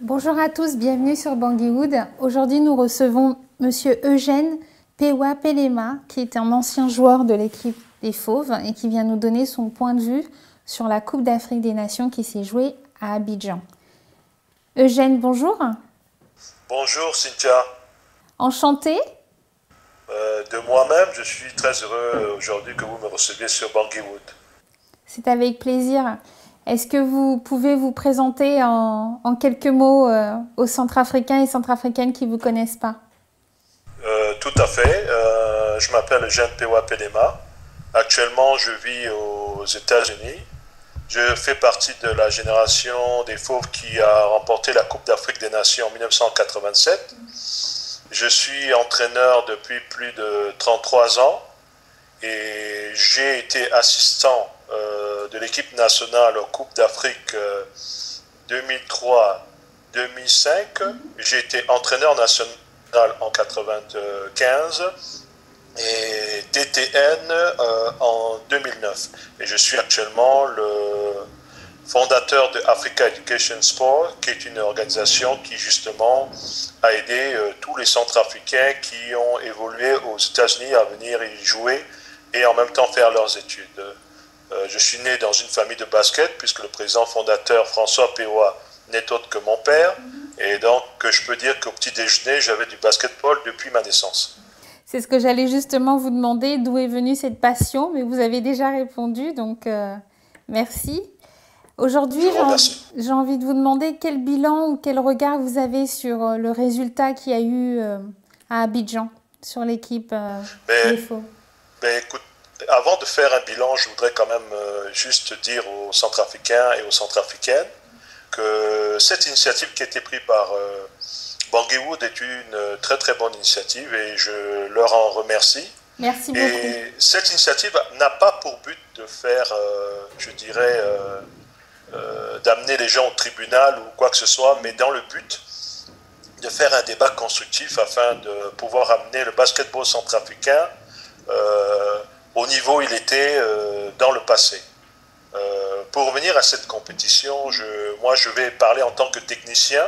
Bonjour à tous, bienvenue sur Bangui-Wood. Aujourd'hui, nous recevons Monsieur Eugène Pewa Pelema, qui est un ancien joueur de l'équipe des Fauves et qui vient nous donner son point de vue sur la Coupe d'Afrique des Nations qui s'est jouée à Abidjan. Eugène, bonjour. Bonjour Cynthia. Enchanté. De moi-même, je suis très heureux aujourd'hui que vous me receviez sur Bangui-Wood. C'est avec plaisir. Est-ce que vous pouvez vous présenter en quelques mots aux Centrafricains et Centrafricaines qui ne vous connaissent pas? Tout à fait. Je m'appelle Eugène Pewa Pelema. Actuellement, je vis aux États-Unis. Je fais partie de la génération des Fauves qui a remporté la Coupe d'Afrique des Nations en 1987. Je suis entraîneur depuis plus de 33 ans et j'ai été assistant de l'équipe nationale aux Coupes d'Afrique 2003-2005. J'ai été entraîneur national en 95 et DTN en 2009. Et je suis actuellement le fondateur de Africa Education Sport, qui est une organisation qui justement a aidé tous les Centrafricains qui ont évolué aux États-Unis à venir y jouer et en même temps faire leurs études. Je suis né dans une famille de basket puisque le président fondateur François Pewa n'est autre que mon père. Et donc je peux dire qu'au petit déjeuner, j'avais du basketball depuis ma naissance. C'est ce que j'allais justement vous demander, d'où est venue cette passion, mais vous avez déjà répondu, donc merci. Aujourd'hui, j'ai envie de vous demander quel bilan ou quel regard vous avez sur le résultat qu'il y a eu à Abidjan, sur l'équipe des Fauves. Écoute, avant de faire un bilan, je voudrais quand même juste dire aux Centrafricains et aux Centrafricaines que cette initiative qui a été prise par Bangui-Wood est une très très bonne initiative et je leur en remercie. Merci beaucoup. Et cette initiative n'a pas pour but de faire, je dirais, d'amener les gens au tribunal ou quoi que ce soit, mais dans le but de faire un débat constructif afin de pouvoir amener le basketball centrafricain au niveau où il était dans le passé. Pour revenir à cette compétition, moi je vais parler en tant que technicien.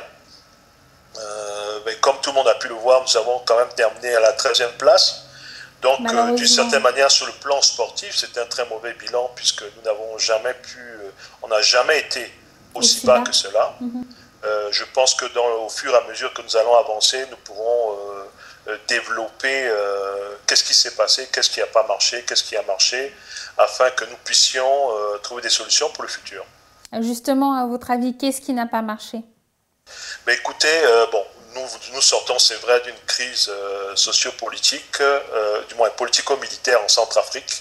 Mais comme tout le monde a pu le voir, nous avons quand même terminé à la 13e place. Donc, d'une certaine manière, sur le plan sportif, c'est un très mauvais bilan puisque nous n'avons jamais pu, on n'a jamais été aussi bas que cela. Je pense que au fur et à mesure que nous allons avancer, nous pourrons développer qu'est-ce qui s'est passé, qu'est-ce qui n'a pas marché, qu'est-ce qui a marché, afin que nous puissions trouver des solutions pour le futur. Justement, à votre avis, qu'est-ce qui n'a pas marché? Mais écoutez, nous sortons, c'est vrai, d'une crise sociopolitique, du moins politico-militaire en Centrafrique.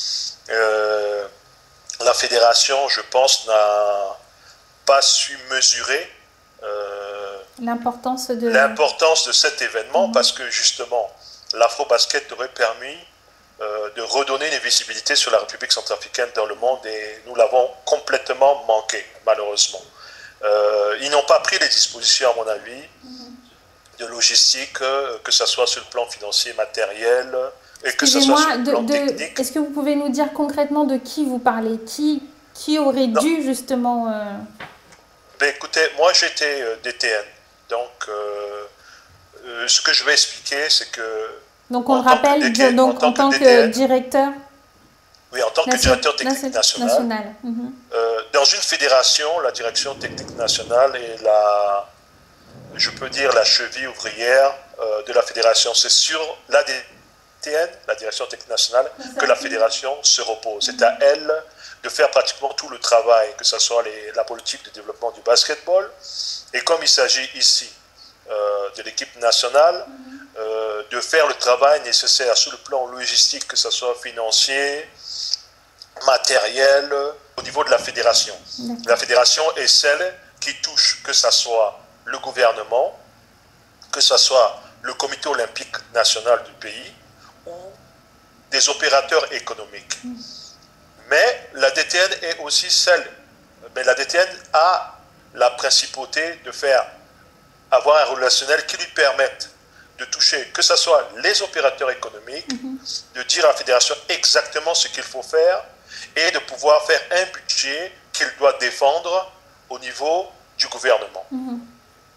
La fédération, je pense, n'a pas su mesurer l'importance de cet événement parce que justement, l'Afro-Basket aurait permis de redonner une visibilité sur la République centrafricaine dans le monde et nous l'avons complètement manqué, malheureusement. Ils n'ont pas pris les dispositions, à mon avis, de logistique, que ce soit sur le plan financier, matériel, et que ce soit sur le plan technique. Est-ce que vous pouvez nous dire concrètement de qui vous parlez? Qui aurait dû justement... Écoutez, moi j'étais DTN, donc ce que je vais expliquer, c'est que... Donc on le rappelle, en tant que directeur. Oui, en tant que directeur technique national. Dans une fédération, la direction technique nationale est je peux dire, la cheville ouvrière de la fédération. C'est sur la DTN, la direction technique nationale, que la fédération se repose. C'est à elle de faire pratiquement tout le travail, que ce soit la politique de développement du basketball. Et comme il s'agit ici de l'équipe nationale, de faire le travail nécessaire sur le plan logistique, que ce soit financier, matériel, au niveau de la fédération. La fédération est celle qui touche, que ce soit le gouvernement, que ce soit le comité olympique national du pays ou des opérateurs économiques. Mais la DTN est aussi celle, mais la DTN a la principauté de avoir un relationnel qui lui permette de toucher, que ce soit les opérateurs économiques, de dire à la fédération exactement ce qu'il faut faire et de pouvoir faire un budget qu'il doit défendre au niveau du gouvernement.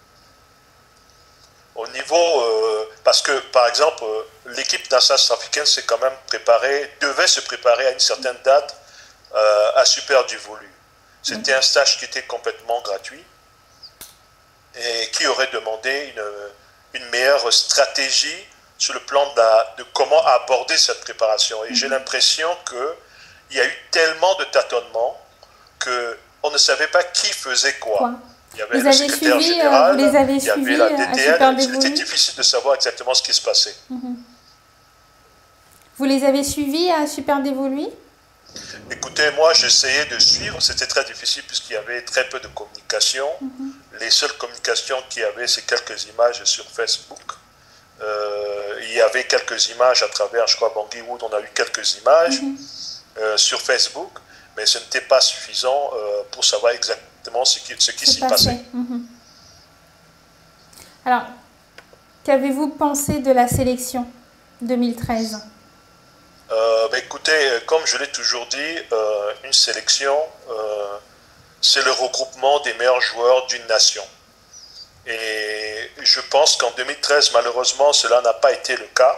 Au niveau, parce que par exemple, l'équipe nationale centrafricaine s'est quand même préparée, devait se préparer à une certaine date à Super Divolu. C'était un stage qui était complètement gratuit et qui aurait demandé une meilleure stratégie sur le plan de comment aborder cette préparation. Et j'ai l'impression qu'il y a eu tellement de tâtonnements qu'on ne savait pas qui faisait quoi. Il y avait le secrétaire général, vous les avez il y avait la DTN, c'était difficile de savoir exactement ce qui se passait. Vous les avez suivis à Super Dévolu? Écoutez, moi j'essayais de suivre, c'était très difficile puisqu'il y avait très peu de communication. Les seules communications qu'il y avait, c'est quelques images sur Facebook. Il y avait quelques images à travers, je crois, Bangui Wood, on a eu quelques images sur Facebook, mais ce n'était pas suffisant pour savoir exactement ce qui s'y passait. Alors, qu'avez-vous pensé de la sélection 2013? Écoutez, comme je l'ai toujours dit, une sélection, c'est le regroupement des meilleurs joueurs d'une nation. Et je pense qu'en 2013, malheureusement, cela n'a pas été le cas.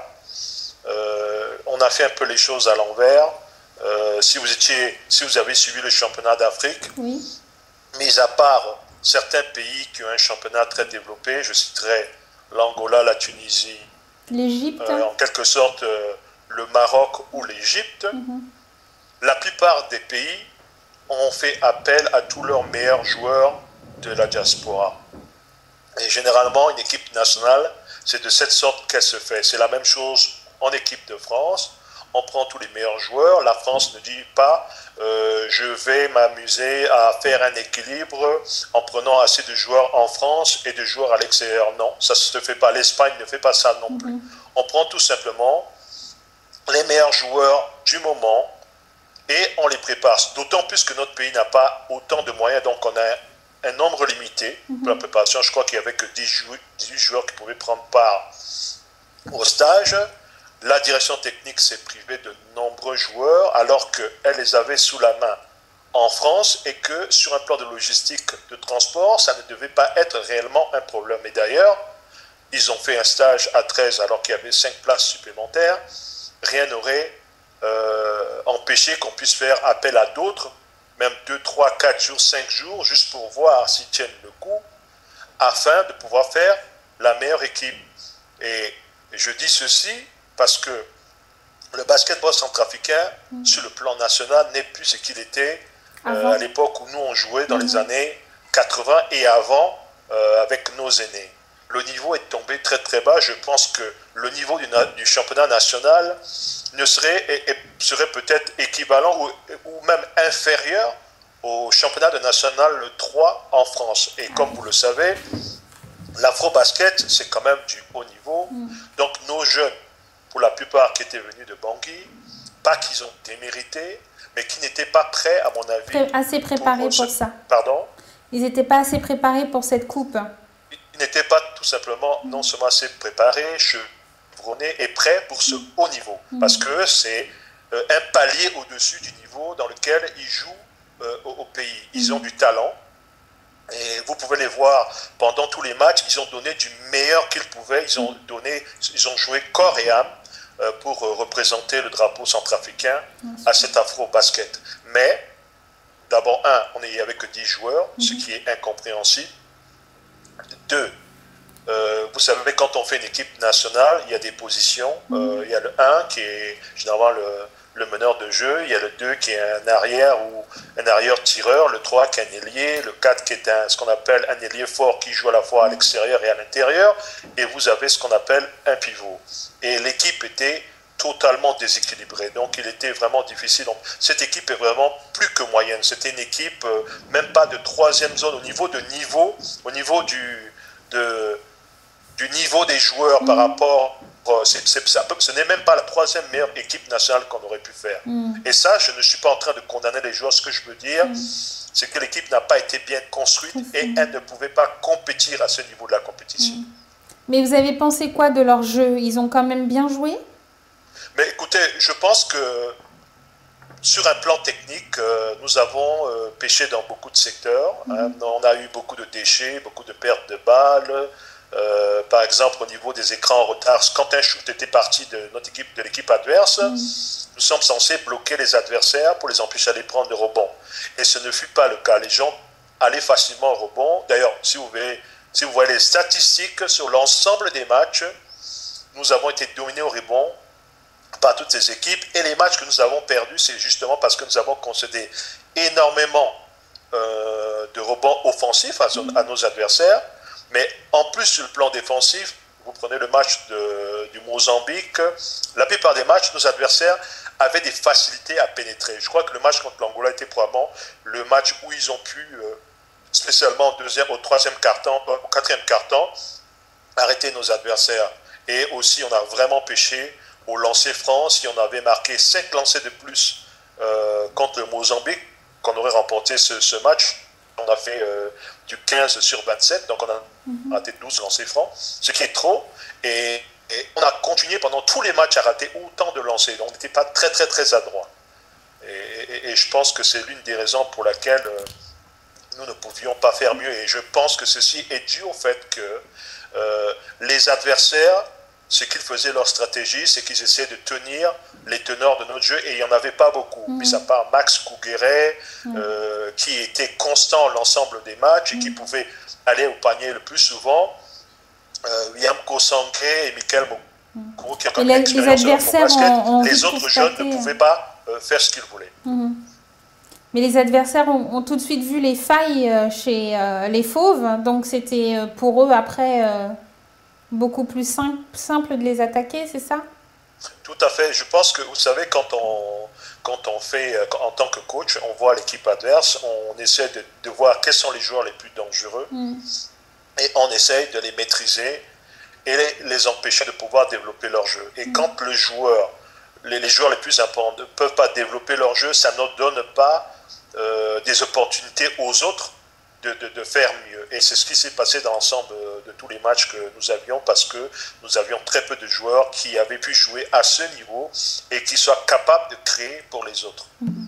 On a fait un peu les choses à l'envers. Si vous avez suivi le championnat d'Afrique, mis à part certains pays qui ont un championnat très développé, je citerai l'Angola, la Tunisie, l'Égypte, en quelque sorte le Maroc ou l'Égypte, la plupart des pays ont fait appel à tous leurs meilleurs joueurs de la diaspora. Et généralement, une équipe nationale, c'est de cette sorte qu'elle se fait. C'est la même chose en équipe de France. On prend tous les meilleurs joueurs. La France ne dit pas je vais m'amuser à faire un équilibre en prenant assez de joueurs en France et de joueurs à l'extérieur. Non, ça ne se fait pas. L'Espagne ne fait pas ça non plus. On prend tout simplement les meilleurs joueurs du moment et on les prépare. D'autant plus que notre pays n'a pas autant de moyens, donc on a un nombre limité pour la préparation. Je crois qu'il n'y avait que 18 joueurs qui pouvaient prendre part au stage. La direction technique s'est privée de nombreux joueurs alors qu'elle les avait sous la main en France et que sur un plan de logistique de transport, ça ne devait pas être réellement un problème. Et d'ailleurs, ils ont fait un stage à 13 alors qu'il y avait 5 places supplémentaires. Rien n'aurait empêché qu'on puisse faire appel à d'autres, même 2, 3, 4 jours, 5 jours, juste pour voir s'ils tiennent le coup, afin de pouvoir faire la meilleure équipe. Et je dis ceci parce que le basketball centrafricain, sur le plan national, n'est plus ce qu'il était à l'époque où nous on jouait dans les années 80 et avant avec nos aînés. Le niveau est tombé très très bas. Je pense que le niveau du championnat national serait peut-être équivalent ou même inférieur au championnat de national 3 en France. Et comme vous le savez, l'afro-basket, c'est quand même du haut niveau. Donc nos jeunes, pour la plupart qui étaient venus de Bangui, pas qu'ils ont démérité, mais qui n'étaient pas prêts, à mon avis. Assez préparés pour ça. Pardon ? Ils n'étaient pas assez préparés pour cette coupe. Ils n'étaient pas tout simplement non seulement assez préparés, chevronnés et prêts pour ce haut niveau. Parce que c'est un palier au-dessus du niveau dans lequel ils jouent au pays. Ils ont du talent. Et vous pouvez les voir pendant tous les matchs, ils ont donné du meilleur qu'ils pouvaient. Ils ont joué corps et âme pour représenter le drapeau centrafricain à cet afro-basket. Mais, d'abord, on n'y avait que 10 joueurs, ce qui est incompréhensible. 2, vous savez, quand on fait une équipe nationale, il y a des positions. Il y a le 1 qui est généralement le meneur de jeu, il y a le 2 qui est un arrière ou un arrière tireur, le 3 qui est un ailier, le 4 qui est ce qu'on appelle un ailier fort qui joue à la fois à l'extérieur et à l'intérieur, et vous avez ce qu'on appelle un pivot. Et l'équipe était totalement déséquilibrée, donc il était vraiment difficile. Donc, cette équipe est vraiment plus que moyenne. C'était une équipe même pas de troisième zone au niveau du niveau des joueurs par rapport. Ce n'est même pas la troisième meilleure équipe nationale qu'on aurait pu faire. Et ça, je ne suis pas en train de condamner les joueurs. Ce que je veux dire, c'est que l'équipe n'a pas été bien construite et elle ne pouvait pas compétir à ce niveau de la compétition. Mais vous avez pensé quoi de leur jeu? Ils ont quand même bien joué? Mais écoutez, je pense que sur un plan technique, nous avons pêché dans beaucoup de secteurs. On a eu beaucoup de déchets, beaucoup de pertes de balles. par exemple au niveau des écrans en retard, quand un shoot était parti de l'équipe adverse, nous sommes censés bloquer les adversaires pour les empêcher d'aller prendre le rebond. Et ce ne fut pas le cas. Les gens allaient facilement au rebond. D'ailleurs, si vous voyez les statistiques sur l'ensemble des matchs, nous avons été dominés au rebond par toutes ces équipes. Et les matchs que nous avons perdus, c'est justement parce que nous avons concédé énormément de rebonds offensifs à nos adversaires. Mais en plus, sur le plan défensif, vous prenez le match du Mozambique, la plupart des matchs, nos adversaires avaient des facilités à pénétrer. Je crois que le match contre l'Angola était probablement le match où ils ont pu, spécialement au quatrième quart-temps, arrêter nos adversaires. Et aussi, on a vraiment pêché au lancer franc. Si on avait marqué 5 lancers de plus contre le Mozambique, qu'on aurait remporté ce match, on a fait du 15 sur 27, donc on a raté 12 lancers francs, ce qui est trop. Et on a continué pendant tous les matchs à rater autant de lancers. Donc on n'était pas très très très adroit. Et je pense que c'est l'une des raisons pour laquelle nous ne pouvions pas faire mieux. Et je pense que ceci est dû au fait que les adversaires, ce qu'ils faisaient leur stratégie, c'est qu'ils essaient de tenir les teneurs de notre jeu, et il n'y en avait pas beaucoup. Mis à part Max Kougueret, qui était constant l'ensemble des matchs et qui pouvait aller au panier le plus souvent. William Kosanké et Michael Mokoro, qui ont quand même l'expérience de leur basket. Les autres jeunes ne pouvaient pas faire ce qu'ils voulaient. Mais les adversaires ont tout de suite vu les failles chez les Fauves, donc c'était pour eux après beaucoup plus simple de les attaquer, c'est ça? Tout à fait. Je pense que, vous savez, quand on fait, en tant que coach, on voit l'équipe adverse, on essaie de voir quels sont les joueurs les plus dangereux, et on essaie de les maîtriser et les empêcher de pouvoir développer leur jeu. Et quand les joueurs les plus importants ne peuvent pas développer leur jeu, ça ne donne pas des opportunités aux autres de faire mieux. Et c'est ce qui s'est passé dans l'ensemble de tous les matchs que nous avions, parce que nous avions très peu de joueurs qui avaient pu jouer à ce niveau et qui soient capables de créer pour les autres.